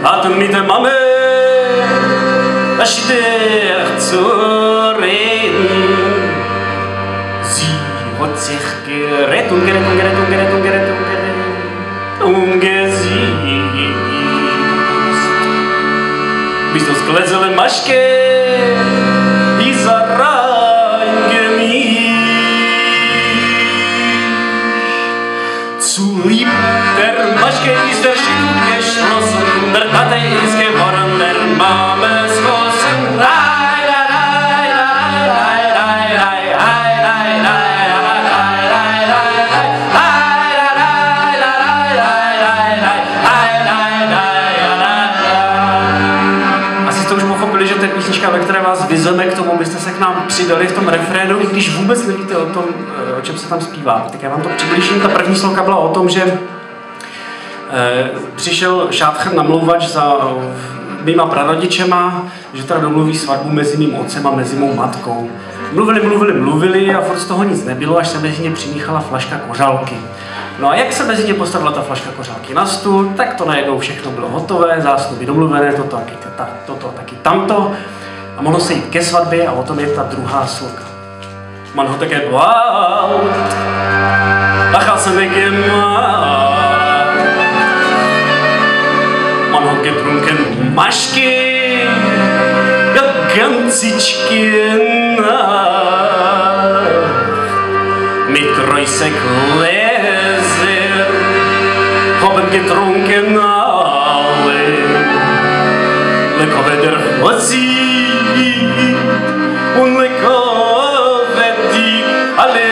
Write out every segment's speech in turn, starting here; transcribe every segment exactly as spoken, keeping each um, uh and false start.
hat mit der Mama schwer zu reden. Sie hat sich gerettet und gerettet und gerettet und gerettet und gerettet und gerettet und gesiezt. Bis das Gläserle Maschke ist reingemischt. Zu lieb der Maschke ist der Schild geschlossen, der Tate ist geworden, der Mames Gossen. Písnička, ve které vás vyzveme k tomu, abyste se k nám přidali v tom refrénu, i když vůbec nevíte o tom, o čem se tam zpívá. Tak já vám to přiblížím. Ta první sloka byla o tom, že eh, přišel Šátcher namlouvač za mýma prarodičema, že teda domluví svatbu mezi mým otcem a mezi mou matkou. Mluvili, mluvili, mluvili a furt z toho nic nebylo, až se mezi ně přimíchala flaška kořalky. No a jak se mezi ně postavila ta flaška kořálky na stůl, tak to najednou všechno bylo hotové, zásnuby domluvené, toto, taky, toto, taky tamto. A mohlo se jít ke svatbě a o tom je ta druhá sloka. Man ho také baut, lachal se negemat. Man ho getrunken Maschke, ja ganzičky Nacht. Mit Größe Gläser haben getrunken alle. Lecker der Hossi und lecker die alle.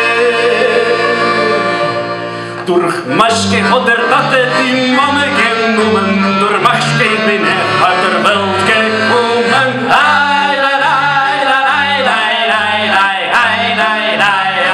Durch Maschke hat der Tate die Mama genommen, durch Maschke bin er hat der Welt gekommen. Ai, la, la, la, la, la, la, la, la, la,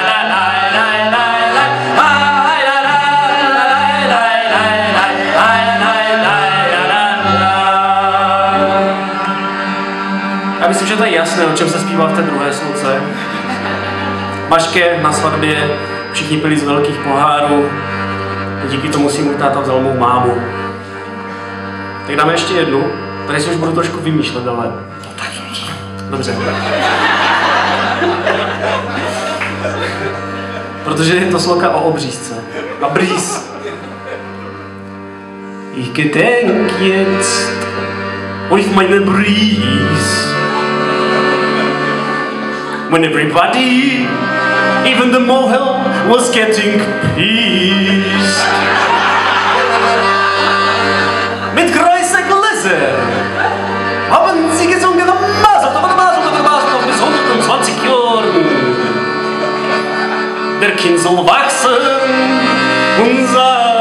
já myslím, že to je jasné, o čem se zpívá v té druhé sloce. Maške na svatbě, všichni pili z velkých pohárů, díky tomu si můj táta vzal mou mámu. Tak dáme ještě jednu, tady si už budu trošku vymýšlet, ale... Dobře. Protože je to sloka o obřízce. A brýz. Ich gedenk jetzt auf meine Bries. When everybody, even the molehill, was getting pissed. Mit Größe Gläser haben sie gesungen, Masel, aber Masel, aber Masel, noch bis hundertzwanzig Jahren. Der Kind soll wachsen und sagen,